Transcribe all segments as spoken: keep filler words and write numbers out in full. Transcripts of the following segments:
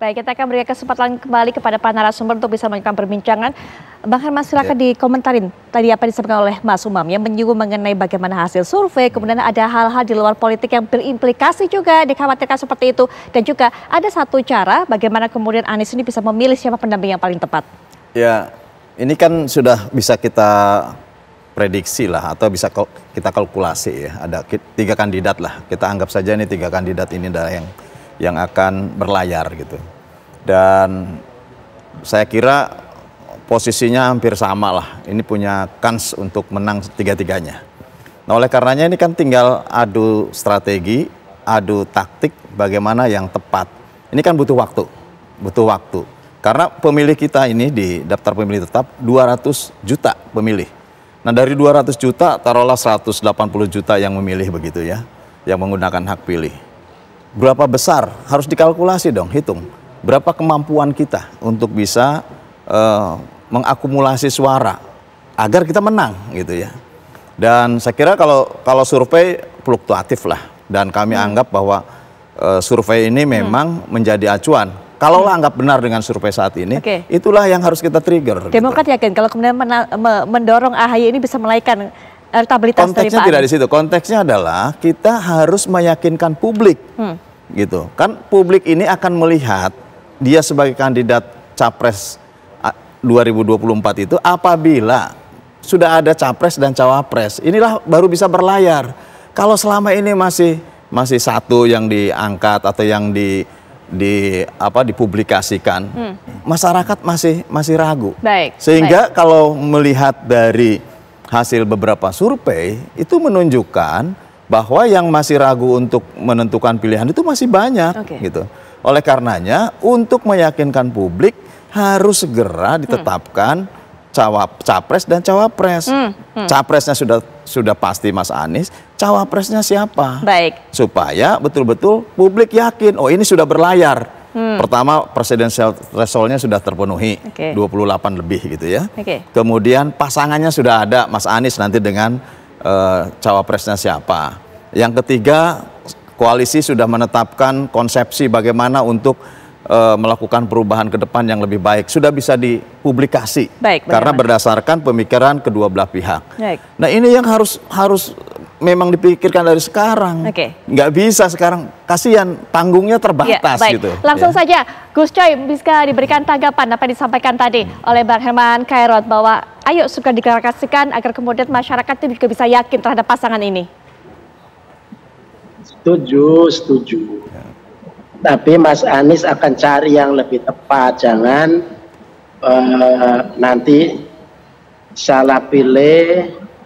Baik, kita akan berikan kesempatan kembali kepada para narasumber untuk bisa melanjutkan perbincangan. Bang Herman, silakan ya. Dikomentarin tadi apa disampaikan oleh Mas Umam yang menyinggung mengenai bagaimana hasil survei, kemudian ada hal-hal di luar politik yang berimplikasi juga dikhawatirkan seperti itu. Dan juga ada satu cara bagaimana kemudian Anies ini bisa memilih siapa pendamping yang paling tepat. Ya, ini kan sudah bisa kita prediksi lah atau bisa kita kalkulasi ya. Ada tiga kandidat lah, kita anggap saja ini tiga kandidat ini adalah yang yang akan berlayar gitu. Dan saya kira posisinya hampir sama lah. Ini punya kans untuk menang tiga-tiganya. Nah oleh karenanya ini kan tinggal adu strategi, adu taktik bagaimana yang tepat. Ini kan butuh waktu, butuh waktu. Karena pemilih kita ini di daftar pemilih tetap dua ratus juta pemilih. Nah dari dua ratus juta taruhlah seratus delapan puluh juta yang memilih begitu ya, yang menggunakan hak pilih. Berapa besar? Harus dikalkulasi dong, hitung. Berapa kemampuan kita untuk bisa uh, mengakumulasi suara agar kita menang gitu ya. Dan saya kira kalau kalau survei fluktuatif lah, dan kami hmm. anggap bahwa uh, survei ini memang hmm. menjadi acuan. Kalau lah anggap benar dengan survei saat ini, okay. itulah yang harus kita trigger. Demokrat gitu. Yakin kalau kemudian mendorong A H Y ini bisa menaikkan elektabilitas dari Pak Anies? Konteksnya tidak di situ. Konteksnya adalah kita harus meyakinkan publik, hmm. gitu. Kan publik ini akan melihat dia sebagai kandidat capres dua ribu dua puluh empat itu apabila sudah ada capres dan cawapres. Inilah baru bisa berlayar. Kalau selama ini masih masih satu yang diangkat atau yang di di apa dipublikasikan, hmm. masyarakat masih masih ragu. Baik. Sehingga baik. Kalau melihat dari hasil beberapa survei itu menunjukkan bahwa yang masih ragu untuk menentukan pilihan itu masih banyak, okay. gitu. Oleh karenanya untuk meyakinkan publik harus segera ditetapkan hmm. cawap, capres dan cawapres. Hmm. Hmm. Capresnya sudah sudah pasti Mas Anies, cawapresnya siapa? Baik. Supaya betul-betul publik yakin, oh ini sudah berlayar. Hmm. Pertama presidensial threshold-nya sudah terpenuhi, okay. dua puluh delapan lebih gitu ya. Okay. Kemudian pasangannya sudah ada, Mas Anies nanti dengan uh, cawapresnya siapa. Yang ketiga, koalisi sudah menetapkan konsepsi bagaimana untuk uh, melakukan perubahan ke depan yang lebih baik. Sudah bisa dipublikasi. Baik, karena berdasarkan pemikiran kedua belah pihak. Baik. Nah ini yang harus harus memang dipikirkan dari sekarang. Oke. Nggak bisa sekarang. Kasihan, panggungnya terbatas ya, baik. gitu. Langsung ya. saja, Gus Coy bisa diberikan tanggapan apa yang disampaikan tadi hmm. oleh Bang Herman Khairot bahwa ayo suka diklarasikan agar kemudian masyarakat itu juga bisa yakin terhadap pasangan ini. Setuju, setuju. Ya. Tapi Mas Anies akan cari yang lebih tepat, jangan uh, nanti salah pilih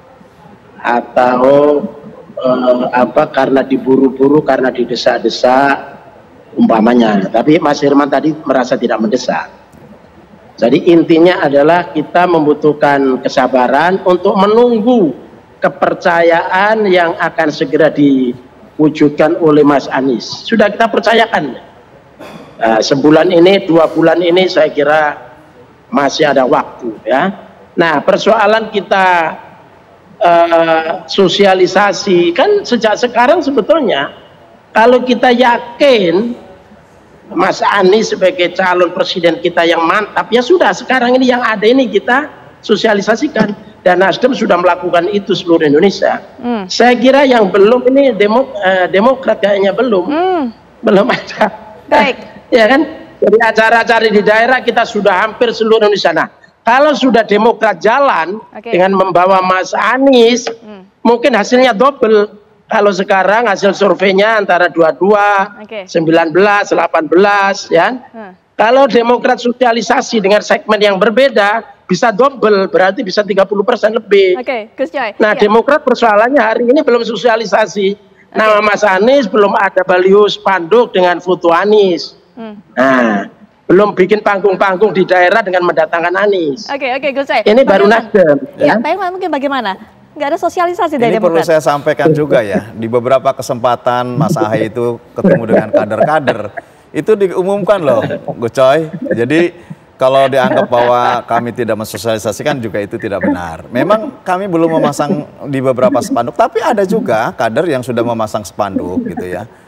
atau uh, apa karena diburu-buru, karena didesak-desak umpamanya. Tapi Mas Herman tadi merasa tidak mendesak. Jadi intinya adalah kita membutuhkan kesabaran untuk menunggu kepercayaan yang akan segera di wujudkan oleh Mas Anies. Sudah kita percayakan. Nah, sebulan ini, dua bulan ini saya kira masih ada waktu ya. Nah, persoalan kita uh, sosialisasi kan sejak sekarang sebetulnya kalau kita yakin Mas Anies sebagai calon presiden kita yang mantap, ya sudah sekarang ini yang ada ini kita sosialisasikan. Dan Nasdem sudah melakukan itu seluruh Indonesia. Hmm. Saya kira yang belum ini demok, eh, Demokrat kayaknya belum, hmm. belum ada. Baik. Ya kan? Jadi acara-acara di daerah kita sudah hampir seluruh Indonesia. Nah, kalau sudah Demokrat jalan okay. dengan membawa Mas Anies, hmm. mungkin hasilnya double. Kalau sekarang hasil surveinya antara dua puluh dua, okay. sembilan belas, delapan belas, ya. Hmm. Kalau Demokrat sosialisasi dengan segmen yang berbeda, bisa double, berarti bisa tiga puluh persen lebih. Oke, Gus Coy. Nah, ya. Demokrat persoalannya hari ini belum sosialisasi. Okay. Nama Mas Anies belum ada baliho spanduk dengan foto Anies. Hmm. Nah, belum bikin panggung-panggung di daerah dengan mendatangkan Anies. Oke, oke, Gus Coy. Ini baru Nasdem. Ya, tapi mungkin bagaimana? Nggak ada sosialisasi dari Ini Demokrat. perlu saya sampaikan juga ya. Di beberapa kesempatan Mas Ahaye itu ketemu dengan kader-kader. Itu diumumkan loh, Gus Coy. Jadi kalau dianggap bahwa kami tidak mensosialisasikan juga itu tidak benar. Memang kami belum memasang di beberapa spanduk, tapi ada juga kader yang sudah memasang spanduk gitu ya.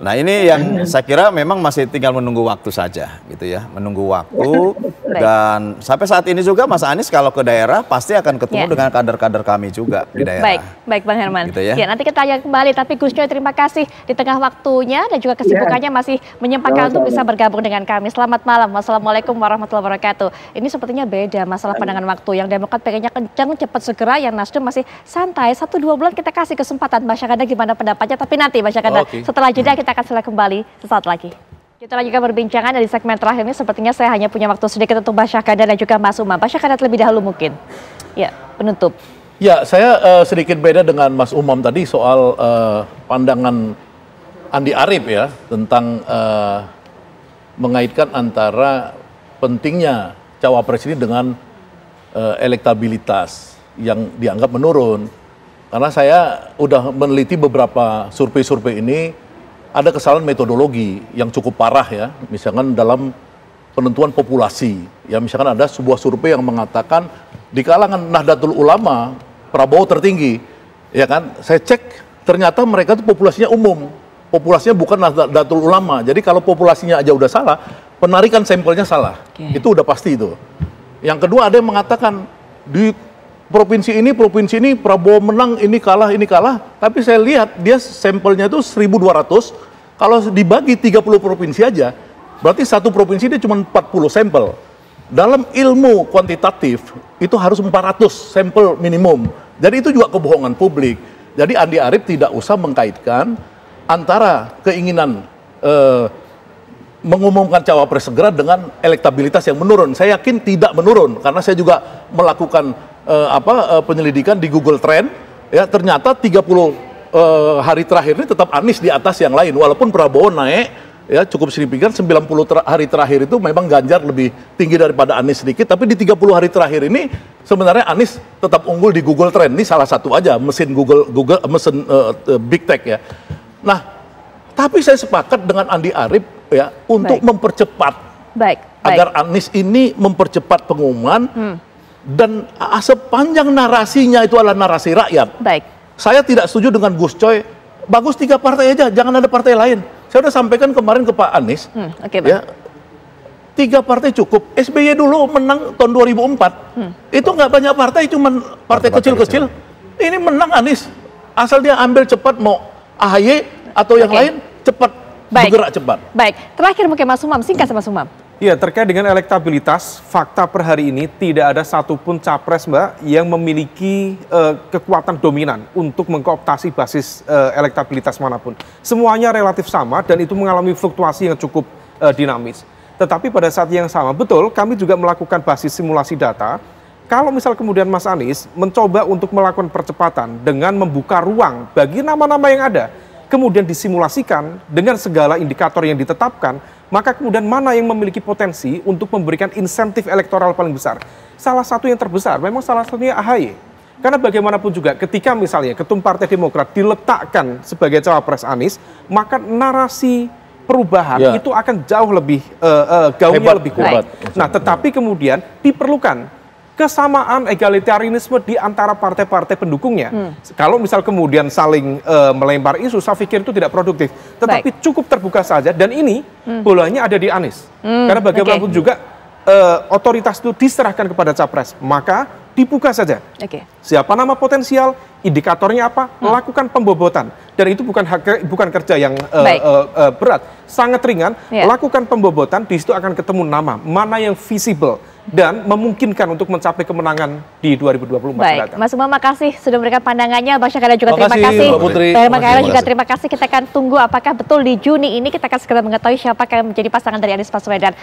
Nah ini yang saya kira memang masih tinggal menunggu waktu saja gitu ya, menunggu waktu dan sampai saat ini juga Mas Anies kalau ke daerah pasti akan ketemu ya. dengan kader-kader kami juga di daerah. Baik, baik Bang Herman. Gitu ya. Ya, nanti kita tanya kembali, tapi Gus Coy terima kasih di tengah waktunya dan juga kesibukannya masih menyempatkan untuk bisa bergabung dengan kami. Selamat malam, wassalamualaikum warahmatullahi wabarakatuh. Ini sepertinya beda masalah pandangan waktu, yang Demokrat pengennya kencang, cepat segera, yang Nasdem masih santai. Satu dua bulan kita kasih kesempatan, Mbak Syahkanda gimana pendapatnya, tapi nanti Mbak Syahkanda okay. setelah jeda kita akan selesai kembali sesaat lagi. Kita lanjutkan perbincangan dari segmen terakhir ini. Sepertinya saya hanya punya waktu sedikit untuk Mbak Syahkanda dan juga Mas Umam. Mbak Syahkanda terlebih dahulu mungkin. Ya, penutup. Ya, saya uh, sedikit beda dengan Mas Umam tadi soal uh, pandangan Andi Arief ya tentang uh, mengaitkan antara pentingnya cawapres ini dengan uh, elektabilitas yang dianggap menurun. Karena saya udah meneliti beberapa survei-survei ini, ada kesalahan metodologi yang cukup parah ya, misalkan dalam penentuan populasi. Ya misalkan ada sebuah survei yang mengatakan di kalangan Nahdlatul Ulama Prabowo tertinggi, ya kan? Saya cek ternyata mereka itu populasinya umum, populasinya bukan Nahdlatul Ulama. Jadi kalau populasinya aja udah salah, penarikan sampelnya salah, okay. itu udah pasti itu. Yang kedua ada yang mengatakan di provinsi ini, provinsi ini Prabowo menang, ini kalah, ini kalah. Tapi saya lihat dia sampelnya itu seribu dua ratus. Kalau dibagi tiga puluh provinsi aja, berarti satu provinsi dia cuma empat puluh sampel. Dalam ilmu kuantitatif itu harus empat ratus sampel minimum. Jadi itu juga kebohongan publik. Jadi Andi Arief tidak usah mengkaitkan antara keinginan eh, mengumumkan cawapres segera dengan elektabilitas yang menurun. Saya yakin tidak menurun karena saya juga melakukan Uh, apa uh, penyelidikan di Google Trend ya, ternyata tiga puluh uh, hari terakhir ini tetap Anies di atas yang lain, walaupun Prabowo naik ya cukup signifikan. Sembilan puluh ter hari terakhir itu memang Ganjar lebih tinggi daripada Anies sedikit, tapi di tiga puluh hari terakhir ini sebenarnya Anies tetap unggul di Google Trend. Ini salah satu aja mesin Google Google mesin uh, uh, Big Tech ya. Nah, tapi saya sepakat dengan Andi Arief ya untuk baik. mempercepat baik, baik. agar Anies ini mempercepat pengumuman. Hmm. Dan sepanjang narasinya itu adalah narasi rakyat. Baik. Saya tidak setuju dengan Gus Coy. Bagus tiga partai aja, jangan ada partai lain. Saya sudah sampaikan kemarin ke Pak Anies. Hmm, Oke, okay, ya, tiga partai cukup. S B Y dulu menang tahun dua ribu empat. Hmm. Itu nggak banyak partai, cuma partai kecil-kecil. Ini menang Anies. Asal dia ambil cepat, mau A H Y atau yang okay. lain, cepat. Baik. Bergerak cepat. Baik. Terakhir mungkin Mas Umam, singkat Mas Umam. Ya, terkait dengan elektabilitas, fakta per hari ini tidak ada satupun capres, Mbak, yang memiliki uh, kekuatan dominan untuk mengkooptasi basis uh, elektabilitas manapun. Semuanya relatif sama dan itu mengalami fluktuasi yang cukup uh, dinamis. Tetapi pada saat yang sama, betul, kami juga melakukan basis simulasi data. Kalau misal kemudian Mas Anies mencoba untuk melakukan percepatan dengan membuka ruang bagi nama-nama yang ada, kemudian disimulasikan dengan segala indikator yang ditetapkan, maka kemudian mana yang memiliki potensi untuk memberikan insentif elektoral paling besar? Salah satu yang terbesar, memang salah satunya A H Y. Karena bagaimanapun juga ketika misalnya Ketum Partai Demokrat diletakkan sebagai cawapres Anies, maka narasi perubahan ya. itu akan jauh lebih, uh, uh, gaungnya hebat, lebih kuat. Nah, tetapi kemudian diperlukan kesamaan egalitarianisme di antara partai-partai pendukungnya. Hmm. Kalau misal kemudian saling uh, melempar isu, saya pikir itu tidak produktif. Tetapi Baik. cukup terbuka saja, dan ini hmm. bolanya ada di Anies. Hmm. Karena bagaimanapun okay. juga uh, otoritas itu diserahkan kepada capres. Maka dibuka saja. Okay. Siapa nama potensial, indikatornya apa, hmm. lakukan pembobotan. Dan itu bukan hak, bukan kerja yang uh, uh, uh, berat, sangat ringan. Yeah. Lakukan pembobotan, di situ akan ketemu nama, mana yang visible dan memungkinkan untuk mencapai kemenangan di dua ribu dua puluh empat mendatang. Mas Umam, makasih sudah memberikan pandangannya. Bang Syahkanda juga terima kasih. Mbak Kaira juga terima kasih. Kita akan tunggu apakah betul di Juni ini kita akan segera mengetahui siapa yang menjadi pasangan dari Anies Baswedan.